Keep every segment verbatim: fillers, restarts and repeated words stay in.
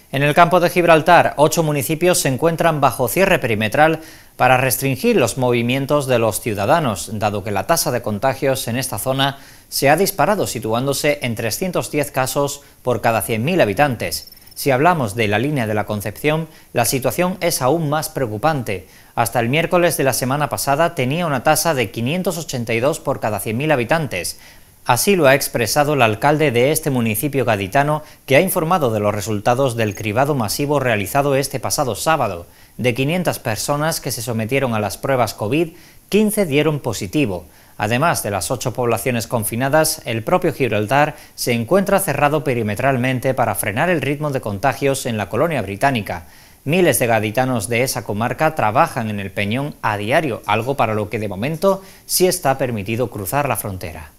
En el campo de Gibraltar, ocho municipios se encuentran bajo cierre perimetral para restringir los movimientos de los ciudadanos, dado que la tasa de contagios en esta zona se ha disparado, situándose en trescientos diez casos por cada cien mil habitantes. Si hablamos de la línea de la Concepción, la situación es aún más preocupante. Hasta el miércoles de la semana pasada tenía una tasa de quinientos ochenta y dos por cada cien mil habitantes. Así lo ha expresado el alcalde de este municipio gaditano, que ha informado de los resultados del cribado masivo realizado este pasado sábado. De quinientas personas que se sometieron a las pruebas COVID, quince dieron positivo. Además de las ocho poblaciones confinadas, el propio Gibraltar se encuentra cerrado perimetralmente para frenar el ritmo de contagios en la colonia británica. Miles de gaditanos de esa comarca trabajan en el Peñón a diario, algo para lo que de momento sí está permitido cruzar la frontera.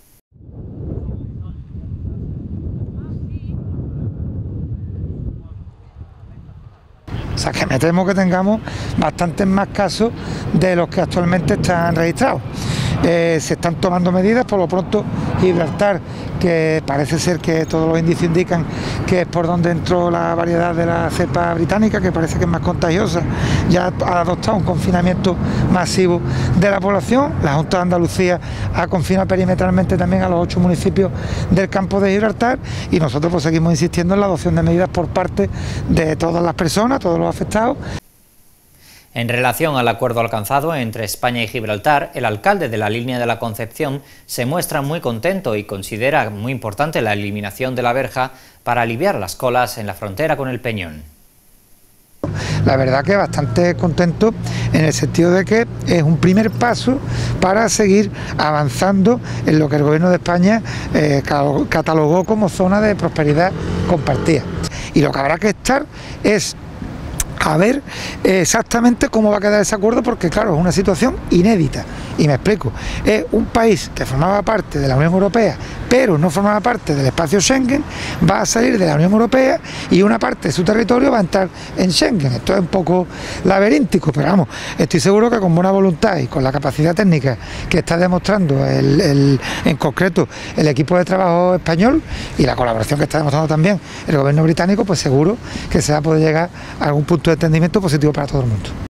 O sea que me temo que tengamos bastantes más casos de los que actualmente están registrados. Eh, se están tomando medidas, por lo pronto Gibraltar, que parece ser que todos los indicios indican que es por donde entró la variedad de la cepa británica, que parece que es más contagiosa, ya ha adoptado un confinamiento masivo de la población. La Junta de Andalucía ha confinado perimetralmente también a los ocho municipios del campo de Gibraltar, y nosotros pues seguimos insistiendo en la adopción de medidas por parte de todas las personas, todos los afectados. En relación al acuerdo alcanzado entre España y Gibraltar, el alcalde de la línea de la Concepción se muestra muy contento y considera muy importante la eliminación de la verja para aliviar las colas en la frontera con el Peñón. La verdad que bastante contento en el sentido de que es un primer paso para seguir avanzando en lo que el Gobierno de España eh, catalogó como zona de prosperidad compartida. Y lo que habrá que estar es a ver exactamente cómo va a quedar ese acuerdo, porque claro, es una situación inédita, y me explico. Es un país que formaba parte de la Unión Europea, pero no formaba parte del espacio Schengen, va a salir de la Unión Europea y una parte de su territorio va a entrar en Schengen. Esto es un poco laberíntico, pero vamos, estoy seguro que con buena voluntad y con la capacidad técnica que está demostrando el, el, en concreto el equipo de trabajo español y la colaboración que está demostrando también el gobierno británico, pues seguro que se va a poder llegar a algún punto de entendimiento positivo para todo el mundo.